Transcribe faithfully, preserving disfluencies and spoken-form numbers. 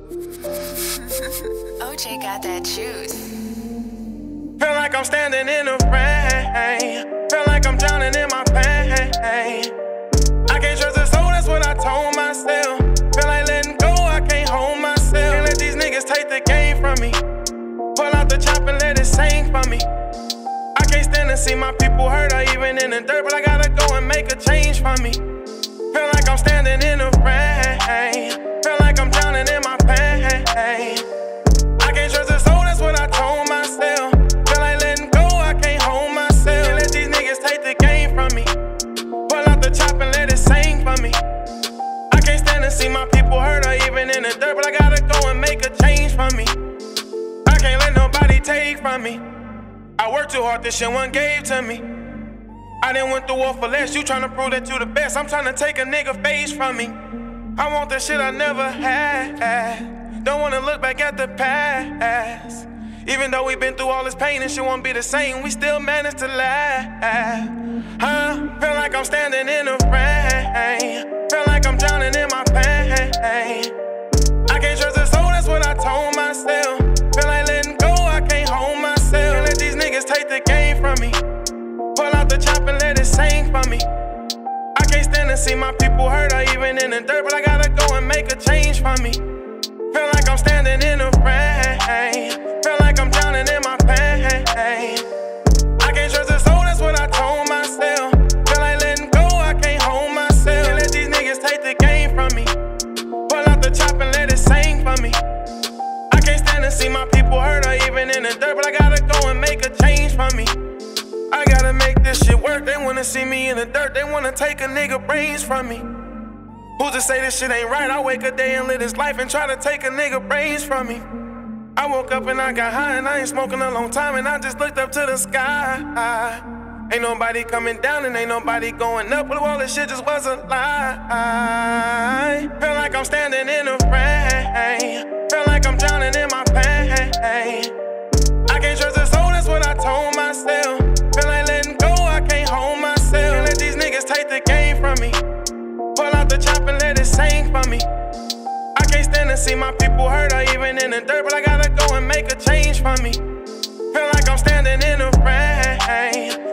O J got that juice. Feel like I'm standing in the rain. Feel like I'm drowning in my pain. I can't trust a soul, that's what I told myself. Feel like letting go, I can't hold myself. Can't let these niggas take the game from me. Pull out the chop and let it sing for me. I can't stand to see my people hurt or even in the dirt, but I gotta go and make a change for me. Feel like I'm standing in the rain. Feel like I'm drowning in my pain. I can't trust a soul, that's what I told myself. Feel like letting go, I can't hold myself. Can't let these niggas take the game from me. Pull out the chop and let it sing for me. I can't stand to see my people hurt or even in the dirt, but I gotta go and make a change for me. I can't let nobody take from me. I worked too hard, this shit one gave to me. I done went through war for less, you tryna prove that you the best. I'm tryna take a nigga face from me. I want the shit I never had. Don't wanna look back at the past. Even though we been through all this pain and shit won't be the same, we still managed to laugh. Huh? Feel like I'm standing in the rain. Feel like I'm drowning in my pain. I can't trust a soul, that's what I told myself. Feel like letting go, I can't hold myself. Can't let these niggas take the game from me. Pull out the chop and let it sing for me. I can't stand to see my people hurt or even in the dirt, but I gotta go and make a change for me. Feel like I'm standing in the rain. Feel like I'm drowning in my pain. I can't trust a soul, that's what I told myself. Feel like letting go, I can't hold myself. Can't let these niggas take the game from me. Pull out the chop and let it sing for me. I can't stand to see my people hurt or even in the dirt, but I gotta go and make a change for me. I gotta make this shit work. They wanna see me in the dirt. They wanna take a nigga brains from me. Who's to say this shit ain't right? I wake a day and live this life and try to take a nigga brains from me. I woke up and I got high and I ain't smoking a long time and I just looked up to the sky. Ain't nobody coming down and ain't nobody going up, but all this shit just was a lie. Feel like I'm standing in the rain. Feel like I'm drowning in my pain. I can't trust a soul, that's what I told myself. Feel like letting go, I can't hold myself. Can't let these niggas take the game from me. Pull out the chop and let it sing for me. I can't stand to see my people hurt or even in the dirt, but I gotta go and make a change for me. Feel like I'm standing in the rain.